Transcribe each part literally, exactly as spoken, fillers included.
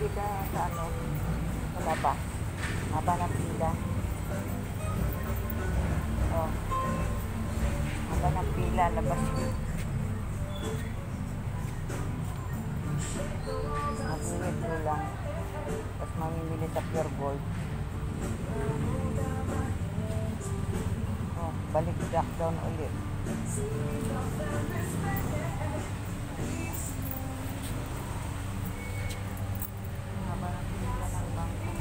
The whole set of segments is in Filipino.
pila sa ano, wala ba? Haba ng pila. Oh. Haba ng pila, labas yun. Mag-withdraw lang. Tapos mamimili sa Pure Gold. Oh, balik lockdown ulit. Haba ng pila ng bangko.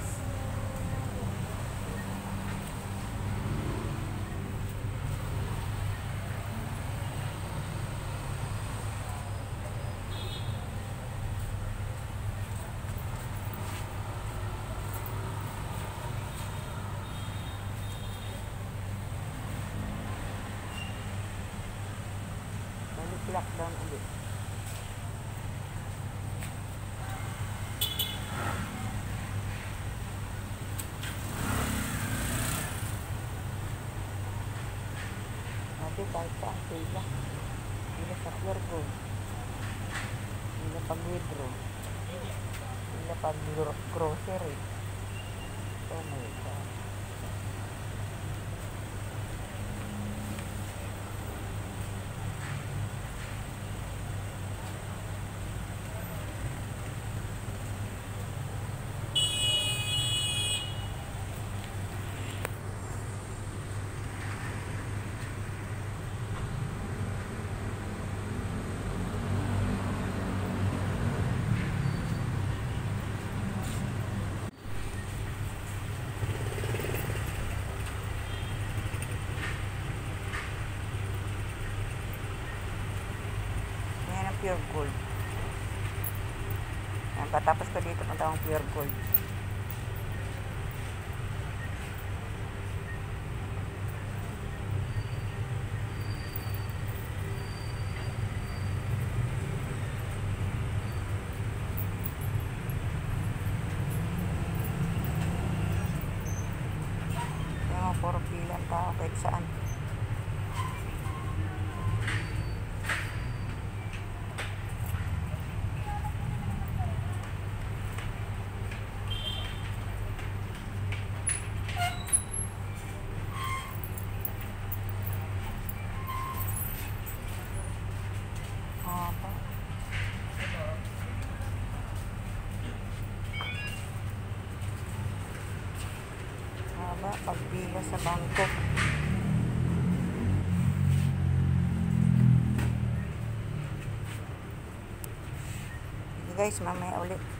Lockdown ulit. Natin kahit pa ang pila. Pila sa Pure Gold. Pila pag-withdraw. Pila pag-grocery. Oh my God. Pure Gold. Yan, patapos ko dito punta akong Pure Gold. Yan, puro pila ang tao kahit saan. Haba pagpila sa bangko. Okay guys, mamaya ulit.